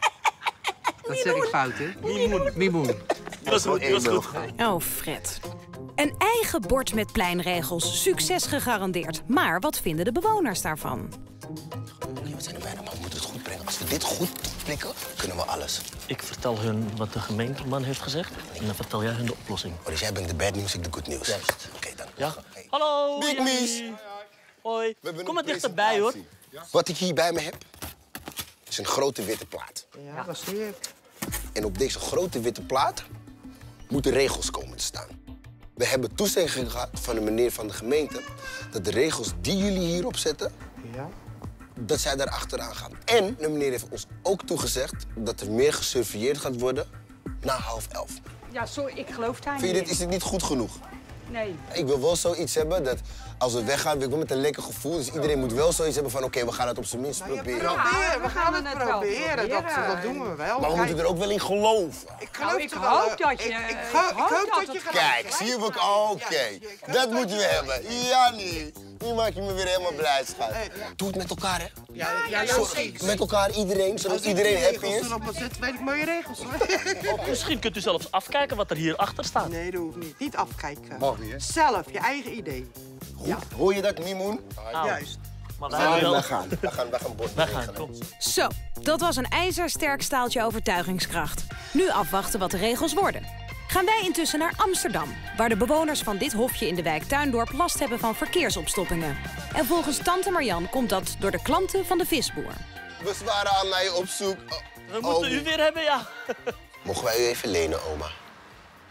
Dat zeg ik fout, hè? Mimoen. Dat was goed. Oh, Fred. Een eigen bord met pleinregels. Succes gegarandeerd. Maar wat vinden de bewoners daarvan? We zijn er bijna, maar we moeten het goed brengen. Als we dit goed prikken, kunnen we alles. Ik vertel hun wat de gemeenteman heeft gezegd. En dan vertel jij hun de oplossing. Oh, dus jij bent de bad news, ik de good news. Juist. Oké, dan. Ja? Hallo. Big Mies. Hoi. Kom maar dichterbij, hoor. Wat ik hier bij me heb, is een grote witte plaat. Ja, dat zie ik. En op deze grote witte plaat moeten regels komen te staan. We hebben toezegging gehad van de meneer van de gemeente... dat de regels die jullie hierop zetten, dat zij daar achteraan gaan. En de meneer heeft ons ook toegezegd dat er meer gesurveilleerd gaat worden na 10:30. Ja, sorry, ik geloof daar Vind je niet is dit niet goed genoeg? Nee. Ik wil wel zoiets hebben dat als we weggaan, wil ik wel met een lekker gevoel. Dus iedereen moet wel zoiets hebben van oké, we gaan het op zijn minst proberen. Proberen, we gaan het proberen. Dat doen we wel. Maar we moeten er ook wel in geloven. Ik geloof ik er wel. hoop dat je... Ik hoop dat je gaat. Kijk, zie je ook? Oké. Dat moeten we hebben. Jannie, nu maak je me weer helemaal blij, schat. Doe het met elkaar, hè? Ja, zeker. Met elkaar, iedereen, zodat iedereen happy is. Als ik zit, weet ik mooie regels. Misschien kunt u zelfs afkijken wat er hier achter staat. Nee, dat hoeft niet. Niet afkijken. Mag niet, hè? Zelf, je eigen idee. Goed. Hoor je dat, Mimoen? Juist. Maar wij gaan. We gaan bord. Wij gaan, kom. Zo, dat was een ijzersterk staaltje overtuigingskracht. Nu afwachten wat de regels worden. Gaan wij intussen naar Amsterdam, waar de bewoners van dit hofje in de wijk Tuindorp last hebben van verkeersopstoppingen. En volgens tante Marjan komt dat door de klanten van de visboer. We waren aan naar je op zoek. We moeten u weer hebben, ja. Mogen wij u even lenen, oma?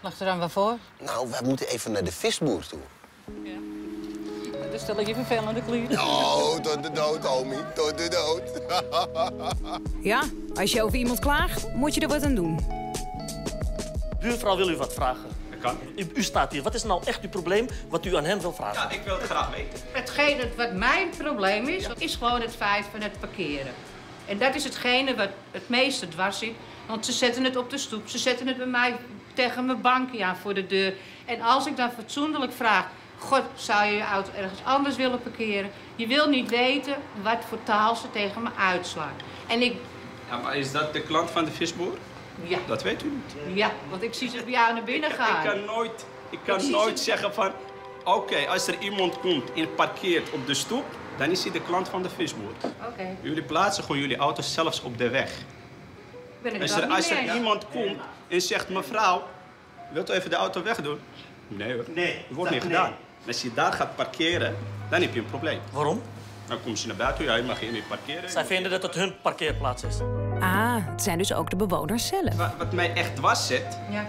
Lag er dan wat voor? Nou, wij moeten even naar de visboer toe. Ja. Dan stel ik je vervelende klieren. Oh, tot de dood, homie. Tot de dood. Ja, als je over iemand klaagt, moet je er wat aan doen. Buurvrouw wil u wat vragen. Dat kan. U staat hier. Wat is nou echt uw probleem wat u aan hen wil vragen? Ja, ik wil het graag weten. Hetgene wat mijn probleem is gewoon het feit van het parkeren. En dat is hetgene wat het meeste dwars zit. Want ze zetten het op de stoep, ze zetten het bij mij tegen mijn bankje aan voor de deur. En als ik dan fatsoenlijk vraag... God, zou je je auto ergens anders willen parkeren? Je wil niet weten wat voor taal ze tegen me uitslaan. En ik... Ja, maar is dat de klant van de visboer? Ja. Dat weet u niet. Ja, want ik zie ze bij jou naar binnen gaan. Ik kan nooit zeggen van... Oké, als er iemand komt en parkeert op de stoep... dan is hij de klant van de visboer. Oké. Jullie plaatsen gewoon jullie auto's zelfs op de weg. Als er iemand komt en zegt... Mevrouw, wilt u even de auto wegdoen? Nee hoor. Nee. Dat wordt niet gedaan. Als je daar gaat parkeren, dan heb je een probleem. Waarom? Dan komt ze naar buiten, ja, je mag hier niet parkeren. Zij vinden dat het hun parkeerplaats is. Ah, het zijn dus ook de bewoners zelf. Wat mij echt dwars zit... Ja.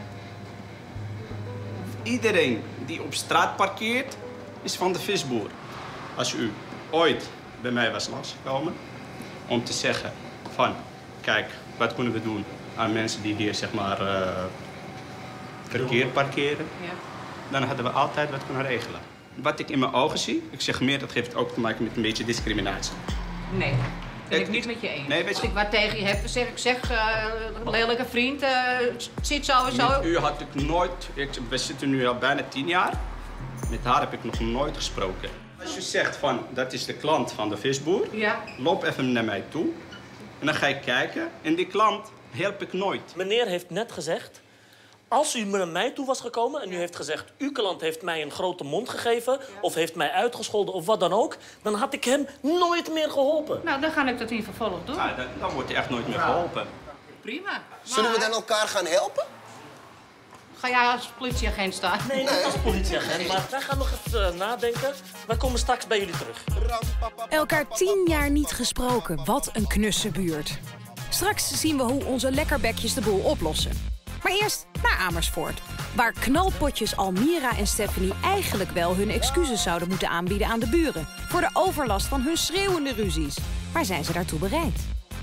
Iedereen die op straat parkeert, is van de visboer. Als u ooit bij mij was langsgekomen om te zeggen van... Kijk, wat kunnen we doen aan mensen die hier, zeg maar, verkeerd parkeren... Ja. Dan hadden we altijd wat kunnen regelen. Wat ik in mijn ogen zie, ik zeg meer, dat heeft ook te maken met een beetje discriminatie. Nee, dat ben ik niet met je eens. Nee, weet je... Als ik wat tegen je heb, dan zeg ik, lelijke vriend, zit zo en zo. Met u had ik nooit, we zitten nu al bijna 10 jaar. Met haar heb ik nog nooit gesproken. Als je zegt van, dat is de klant van de visboer, ja. Loop even naar mij toe. En dan ga ik kijken en die klant help ik nooit. Meneer heeft net gezegd... Als u naar mij toe was gekomen en u heeft gezegd... uw klant heeft mij een grote mond gegeven... of heeft mij uitgescholden of wat dan ook... dan had ik hem nooit meer geholpen. Nou, dan ga ik dat in vervolg doen. Ja, dan wordt hij echt nooit meer geholpen. Prima. Zullen we dan elkaar gaan helpen? Ga jij als politieagent staan? Nee, niet als politieagent, maar wij gaan nog even nadenken. Wij komen straks bij jullie terug. Elkaar 10 jaar niet gesproken. Wat een knusse buurt. Straks zien we hoe onze lekkerbekjes de boel oplossen. Maar eerst naar Amersfoort, waar knalpotjes Almira en Stephanie eigenlijk wel hun excuses zouden moeten aanbieden aan de buren voor de overlast van hun schreeuwende ruzies. Maar zijn ze daartoe bereid?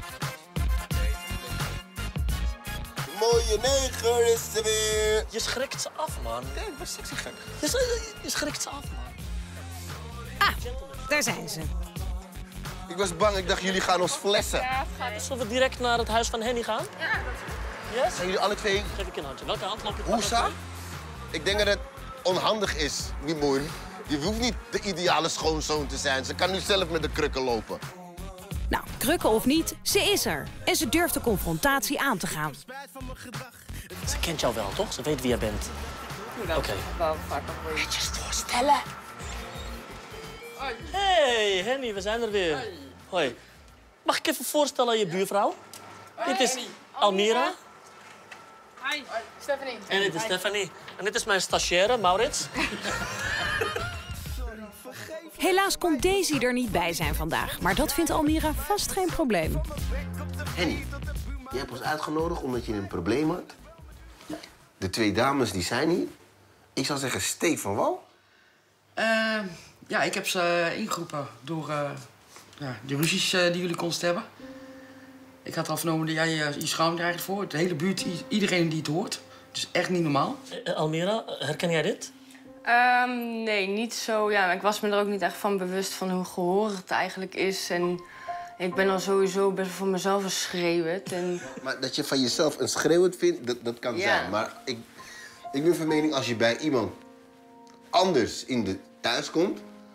Mooie neger is ze weer. Je schrikt ze af, man. Nee, ik ben sexy gek. Je schrikt ze af, man. Ah, daar zijn ze. Ik was bang, ik dacht jullie gaan ons flessen. Ja, zullen we direct naar het huis van Henny gaan? Ja, dat Yes? Zijn jullie alle twee... Geef ik een handje. Welke hand loop je? Hoesa? Ik denk dat het onhandig is, Mimoen. Je hoeft niet de ideale schoonzoon te zijn. Ze kan nu zelf met de krukken lopen. Nou, krukken of niet, ze is er. En ze durft de confrontatie aan te gaan. Ze kent jou wel, toch? Ze weet wie jij bent. Oké. Netjes voorstellen. Hey, Henny, we zijn er weer. Hoi. Mag ik even voorstellen aan je buurvrouw? Dit is Almira. Hi, Stephanie. En dit is Stephanie. En dit is mijn stagiaire, Maurits. Helaas kon Daisy er niet bij zijn vandaag. Maar dat vindt Almira vast geen probleem. Henny, je hebt ons uitgenodigd omdat je een probleem had. De 2 dames die zijn hier. Ik zou zeggen, steek van wal. Ja, ik heb ze ingeroepen door de ruzies die jullie constant hebben. Ik had al vernomen dat jij je schaamt je eigenlijk voor. De hele buurt, iedereen die het hoort. Het is echt niet normaal. Almira, herken jij dit? Nee, niet zo. Ja, ik was me er ook niet echt van bewust van hoe gehoorig het eigenlijk is. En ik ben al sowieso best voor mezelf een schreeuwend. En... Maar dat je van jezelf een schreeuwend vindt, dat kan zijn. Maar ik ben van mening, als je bij iemand anders in de thuis komt,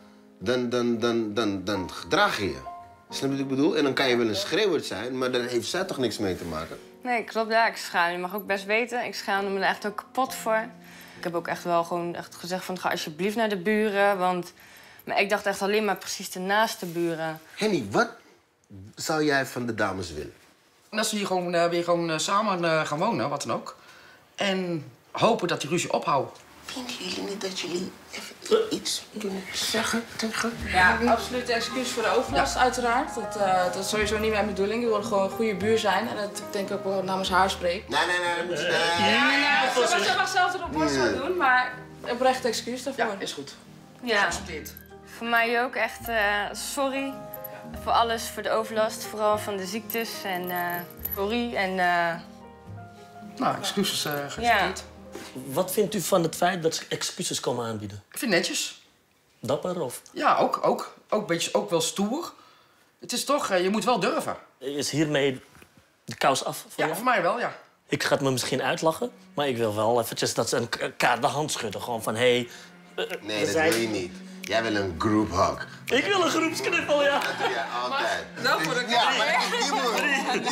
dan gedraag je je. Snap je wat ik bedoel? En dan kan je wel een schreeuwend zijn, maar daar heeft zij toch niks mee te maken? Nee, klopt. Ja, ik schaam. Je mag ook best weten. Ik schaamde me er echt ook kapot voor. Ik heb ook echt wel gewoon echt gezegd van, ga alsjeblieft naar de buren, want... Maar ik dacht echt alleen maar precies de naaste buren. Henny, wat zou jij van de dames willen? Dat ze hier gewoon weer samen gaan wonen, wat dan ook. En hopen dat die ruzie ophoudt. Vinden jullie niet dat jullie even iets kunnen zeggen tegen... Ja, absoluut excuus voor de overlast, uiteraard. Dat is sowieso niet mijn bedoeling. Ik wil gewoon een goede buur zijn. En dat denk ik ook wel namens haar spreek. Nee, dat moet je... Ze mag zelf erop borst gaan doen, maar oprecht excuus daarvoor. Ja, is goed. Ja, voor mij ook echt sorry voor alles, voor de overlast. Vooral van de ziektes en sorry en... Nou, excuses geaccepteerd. Ja. Wat vindt u van het feit dat ze excuses komen aanbieden? Ik vind netjes. Dapper of? Ja, ook wel stoer. Het is toch, je moet wel durven. Is hiermee de kous af voor jou? Voor mij wel, ja. Ik ga het me misschien uitlachen, maar ik wil wel eventjes dat ze elkaar de hand schudden. Gewoon van, hé... Nee, dat wil je niet. Jij wil een group hug. Ik wil een groepsknuffel, ja. Dat doe jij altijd. Dat moet ik Ja, maar die moet.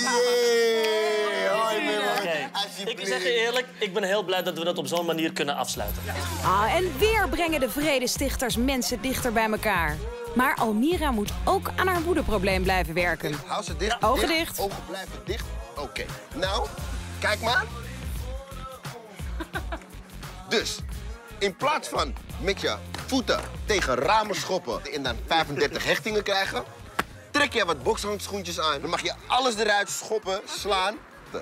Ik zeg je eerlijk, ik ben heel blij dat we dat op zo'n manier kunnen afsluiten. En weer brengen de vredestichters mensen dichter bij elkaar. Maar Almira moet ook aan haar woedeprobleem blijven werken. Hou ze dicht. Ogen dicht. Ogen blijven dicht. Oké. Nou, kijk maar. Dus, in plaats van met je voeten tegen ramen schoppen en dan 35 hechtingen krijgen, trek je wat bokshandschoentjes aan. Dan mag je alles eruit schoppen, slaan.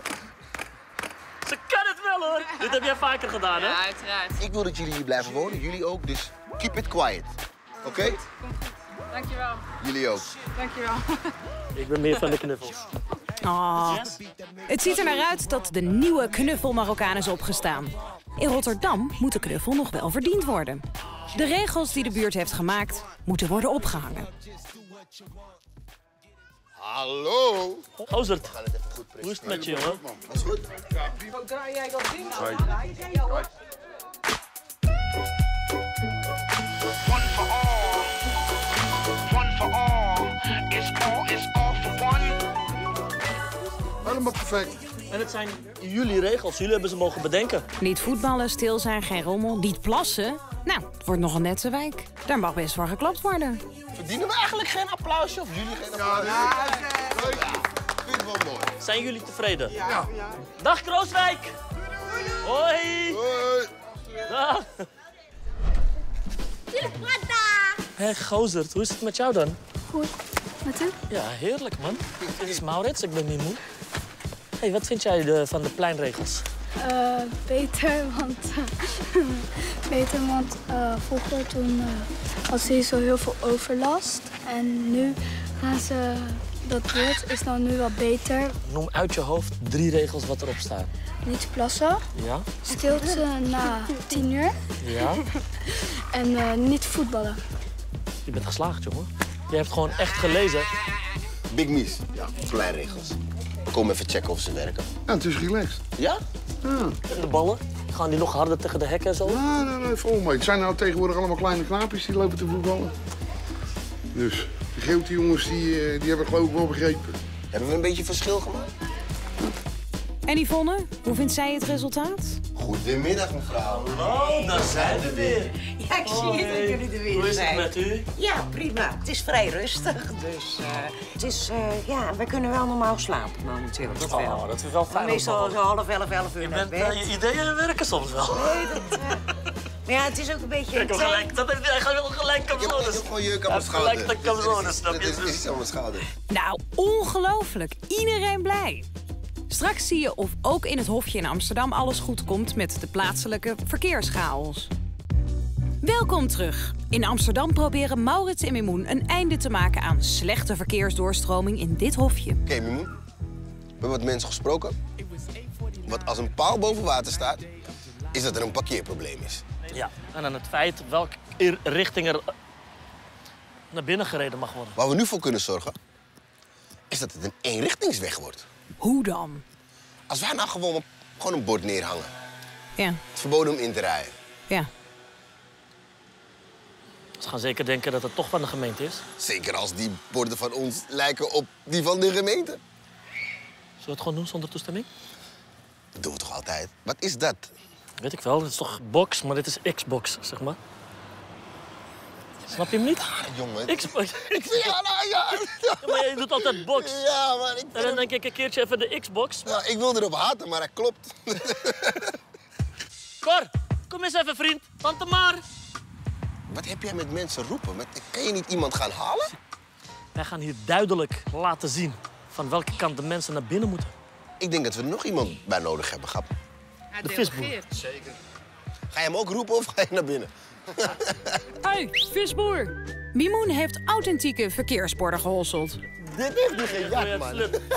Ze kan het wel, hoor. Dit heb jij vaker gedaan, hè? Ja, uiteraard. Ik wil dat jullie hier blijven wonen, jullie ook, dus keep it quiet. Oké? Komt goed. Dankjewel. Jullie ook. Dankjewel. Ik ben meer van de knuffels. Het ziet er naar uit dat de nieuwe knuffel-Marokkaan is opgestaan. In Rotterdam moet de knuffel nog wel verdiend worden. De regels die de buurt heeft gemaakt, moeten worden opgehangen. Hallo. Gozert, hoe is het met je, jongen? Dat is goed. Hoe draai jij dat ding nou? One for all. One for all. It's all for one. Helemaal perfect. En het zijn jullie regels. Jullie hebben ze mogen bedenken. Niet voetballen, stil zijn, geen rommel, niet plassen. Nou, het wordt nog een nette wijk. Daar mag best voor geklapt worden. Verdienen we eigenlijk geen applausje of jullie geen applausje? Ja, vind ik wel mooi. Zijn jullie tevreden? Ja. Dag Krooswijk! Hoi! Hoi! Dag! Hé, Gozert, hoe is het met jou dan? Goed. Met u? Ja, heerlijk, man. Dit is Maurits, ik ben Mimoen. Hey, wat vind jij van de pleinregels? Beter, want vroeger toen was er zo heel veel overlast. En nu gaan ze, dat woord is dan nu wel beter. Noem uit je hoofd 3 regels wat erop staat. Niet plassen, Ja? stilte na 10 uur Ja? en niet voetballen. Je bent geslaagd, jongen. Je hebt gewoon echt gelezen. Big Mies. Ja, pleinregels. Kom even checken of ze werken. Ja, het is relaxed. Ja? Ja. En de ballen? Gaan die nog harder tegen de hekken en zo? Nee, volgens mij. Het zijn nou tegenwoordig allemaal kleine knaapjes die lopen te voetballen. Dus de grote jongens die hebben geloof ik wel begrepen. Hebben we een beetje verschil gemaakt? En Yvonne, hoe vindt zij het resultaat? Goedemiddag, mevrouw. Oh, daar zijn we weer. Ja, ik zie het dat jullie er weer Hoe is het zijn. met u? Ja, prima. Het is vrij rustig, dus het is, ja, we kunnen wel normaal slapen momenteel. Dat wel. Oh, dat is wel fijn. Meestal zo half 11 uur naar bed. Je ideeën werken soms wel. Nee, dat... Maar ja, het is ook een beetje... Kijk, gelijk, dat heeft hij gaat wel gelijk camzones. Ik heb gewoon jeuk aan mijn schouder. Gelijk de camzones, snap je? Dit is aan mijn schouder. Nou, ongelooflijk. Iedereen blij. Straks zie je of ook in het hofje in Amsterdam alles goed komt met de plaatselijke verkeerschaos. Welkom terug. In Amsterdam proberen Maurits en Mimoen een einde te maken aan slechte verkeersdoorstroming in dit hofje. Oké, Mimoen. We hebben wat mensen gesproken. Want als een paal boven water staat, is dat er een parkeerprobleem is. Ja, en aan het feit welke richting er naar binnen gereden mag worden. Waar we nu voor kunnen zorgen, is dat het een eenrichtingsweg wordt. Hoe dan? Als wij nou gewoon een bord neerhangen. Ja. Het verboden om in te rijden. Ja. Ze gaan zeker denken dat het toch van de gemeente is. Zeker als die borden van ons lijken op die van de gemeente. Zullen we het gewoon doen zonder toestemming? Dat doen we toch altijd? Wat is dat? Weet ik wel, het is toch box, maar dit is Xbox, zeg maar. Snap je hem niet? Jongen. Xbox. Ja, maar je doet altijd box. Ja, maar ik... En dan denk ik een keertje even de Xbox. Ja, ik wil erop haten, maar hij klopt. Cor! Kom eens even, vriend. Tante Maar. Wat heb jij met mensen roepen? Kan je niet iemand gaan halen? Wij gaan hier duidelijk laten zien van welke kant de mensen naar binnen moeten. Ik denk dat we er nog iemand bij nodig hebben, Gap. De visboer. Zeker. Ga je hem ook roepen of ga je naar binnen? Hey, visboer. Mimoen heeft authentieke verkeersborden gehosseld. Dit is niet geen jak, man.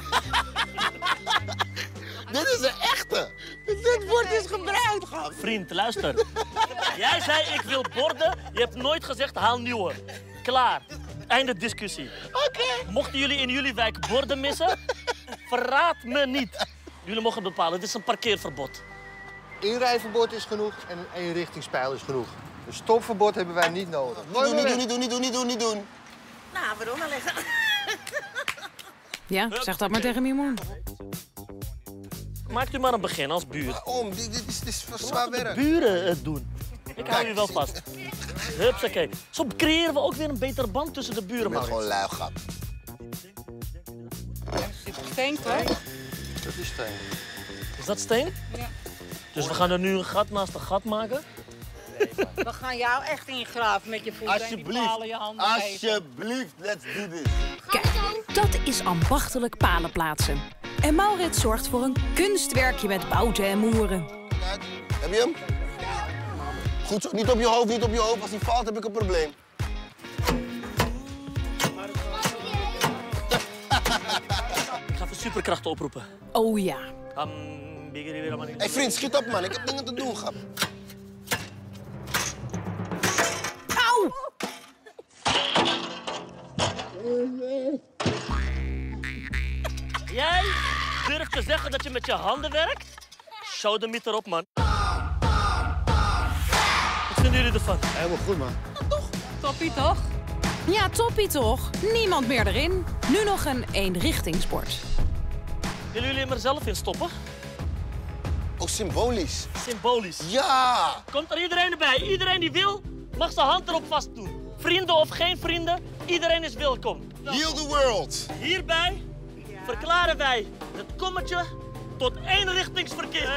Dit is een echte. Dit bord is gebruikt, Gap. Vriend, luister. Jij zei ik wil borden. Je hebt nooit gezegd haal nieuwe. Klaar. Einde discussie. Oké. Mochten jullie in jullie wijk borden missen, verraad me niet. Jullie mogen bepalen. Dit is een parkeerverbod. Inrijverbod is genoeg en een eenrichtingspijl is genoeg. Een stopverbod hebben wij niet nodig. Niet doen. Nou, waarom wel leggen? Ja, zeg dat maar tegen Mimoen. Maakt u maar een begin als buur. Waarom? Dit is zwaar werk. De buren het doen. Ik hou u wel vast. Hupsakee. Zo creëren we ook weer een betere band tussen de buren, Ik ben man. gewoon lui, Gap. Steen, toch? Dat is steen. Is dat steen? Ja. Dus we gaan er nu een gat naast een gat maken? We gaan jou echt ingraven met je voeten en die palen je handen geven. Alsjeblieft, let's do this. Kijk, dat is ambachtelijk palen plaatsen. En Maurits zorgt voor een kunstwerkje met bouten en moeren. Heb je hem? Goed zo. Niet op je hoofd, niet op je hoofd. Als hij valt, heb ik een probleem. Ik ga even superkrachten oproepen. Oh ja. Hey vriend, schiet op man. Ik heb dingen te doen, Gap. Auw! Jij durft te zeggen dat je met je handen werkt? Show de miet erop, man. Wat vinden jullie ervan? Helemaal goed, man. Toppie, toch? Ja, toppie toch. Niemand meer erin. Nu nog een eenrichtingsbord. Willen jullie hem er zelf in stoppen? Oh, symbolisch. Symbolisch. Ja! Komt er iedereen erbij? Iedereen die wil, mag zijn hand erop vast doen. Vrienden of geen vrienden, iedereen is welkom. Heal the world. Hierbij verklaren wij het kommetje tot eenrichtingsverkeer.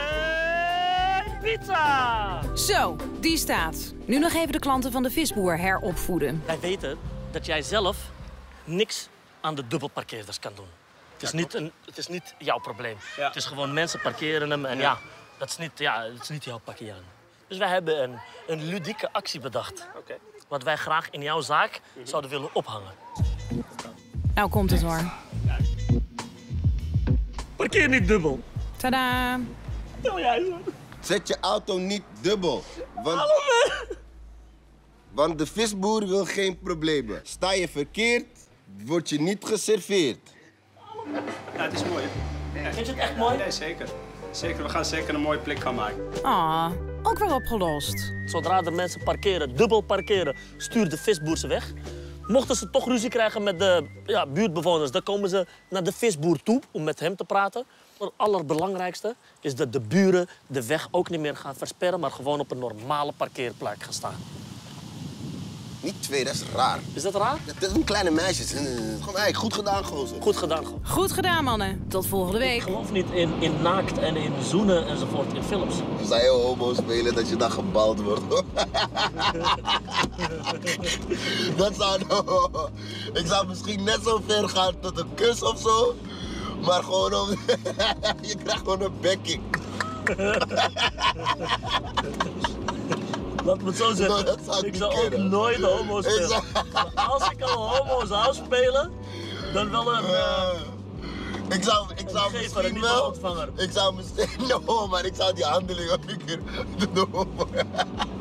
Pizza! Zo, die staat. Nu nog even de klanten van de visboer heropvoeden. Wij weten dat jij zelf niks aan de dubbelparkeerders kan doen. Het is niet jouw probleem. Ja. Het is gewoon mensen parkeren hem en dat is niet jouw parkeren. Dus wij hebben een ludieke actie bedacht. Wat wij graag in jouw zaak zouden willen ophangen. Nou komt het hoor. Parkeer niet dubbel. Tadaa. Doe jij zo. Zet je auto niet dubbel. Want de visboer wil geen problemen. Sta je verkeerd, word je niet geserveerd. Ja, het is mooi. Ja. Vind je het echt mooi? Nee, zeker. Zeker, we gaan zeker een mooie plek gaan maken. Ah, ook weer opgelost. Zodra de mensen parkeren, dubbel parkeren, stuurt de visboer ze weg. Mochten ze toch ruzie krijgen met de buurtbewoners, dan komen ze naar de visboer toe om met hem te praten. Maar het allerbelangrijkste is dat de buren de weg ook niet meer gaan versperren, maar gewoon op een normale parkeerplek gaan staan. Niet twee, dat is raar. Is dat raar? Dat zijn kleine meisjes. Gewoon eigenlijk goed gedaan, gozer. Goed gedaan. Goed gedaan, mannen. Tot volgende week. Ik geloof niet in naakt en in zoenen enzovoort in films. Als zij heel homo spelen, dat je dan gebald wordt. Dat zou... Ik zou misschien net zo ver gaan tot een kus of zo. Maar gewoon om... Je krijgt gewoon een bekking. Laat me het zo zeggen. Nou, ik zou ook nooit homo spelen. Als ik al homo zou spelen, dan wel een... Ik zou misschien wel... ontvanger. Ik zou misschien... No, maar ik zou die handeling ook een keer doen.